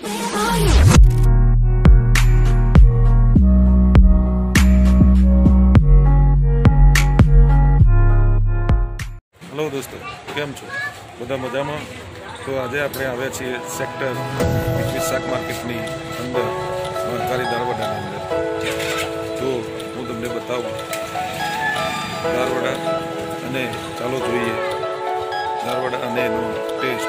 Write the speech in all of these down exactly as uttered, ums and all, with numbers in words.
Hello दोस्तों, केम छो? बधा मजामां? तो आज आपणे आव्या छीए सेक्टर एकवीस शाक मार्केटनी अंदर महकारी दाळवडानी अंदर। तो हूँ तमने बताऊँ दाळवडा अने चालो जोईए दाळवडा अने एनो टेस्ट।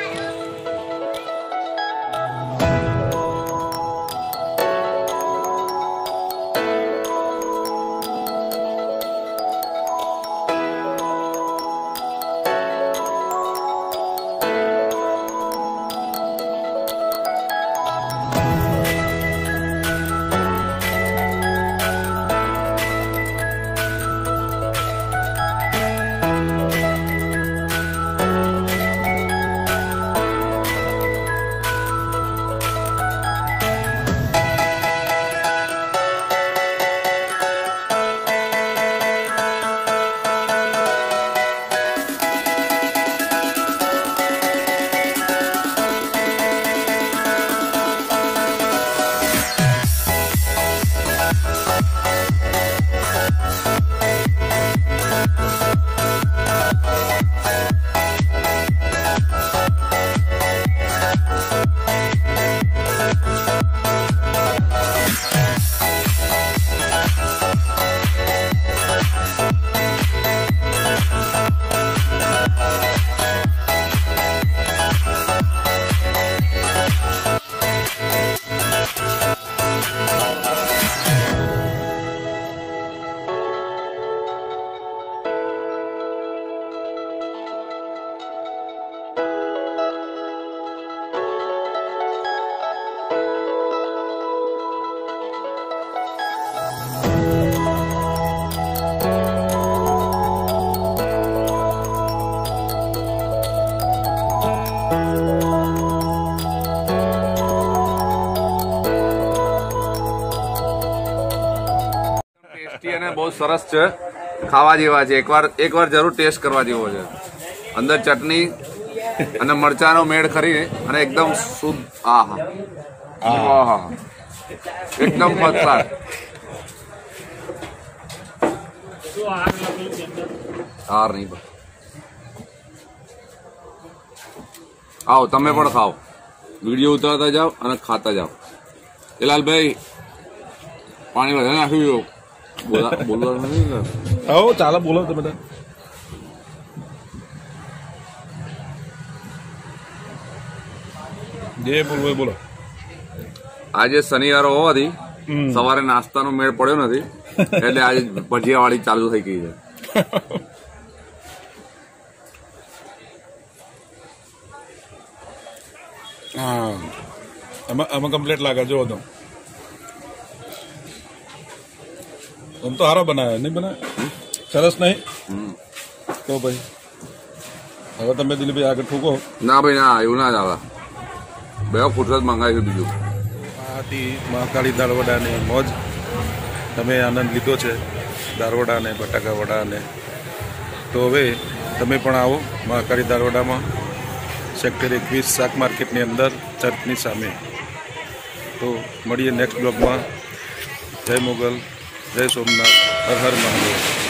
बहुत सरस है, खावा जेवा है। एक बार एक बार जरूर टेस्ट करवा जेवो है। अंदर चटनी अने मरचानो मेड़ खरी अने एकदम शुद्ध। आहा आहा एकदम फर्स्ट क्लास। आर नहीं आओ तमे पण खाओ, वीडियो उतारता जाओ अने खाता जाओ। जलाल भाई पानी વધારે નાખી દો। बोला बोलो नहीं ना आओ चाला बोलो तो बेटा जे बोलो बोलो। आज शनिवार होवाथी सवारे नास्तानो मेळ पड्यो नथी એટલે આજે ભજીયાવાળી ચાલુ થઈ ગઈ છે। हाँ આમાં આમાં કમ્પ્લીટ લાગે જો તો हम तो हारा बनाया नहीं बनाया सरस नहीं तो भाई હવે તમે દિલીપભાઈ આગળ ઠોકો ના ભાઈ ના એવું ના જ આવે। બે ફૂટરત મંગાવી બીજું આથી મહાકાળી દાળવડાને મોજ તમે આનંદ લીધો છે દાળવડા અને બટાકા વડા ને। તો હવે તમે પણ આવો મહાકાળી દાળવડામાં સેક્ટર એકવીસ શાક માર્કેટની અંદર ચર્ચની સામે। તો મળીએ નેક્સ્ટ બ્લોગમાં। જય મોગલ, जय सोमनाथ, हर हर महादेव।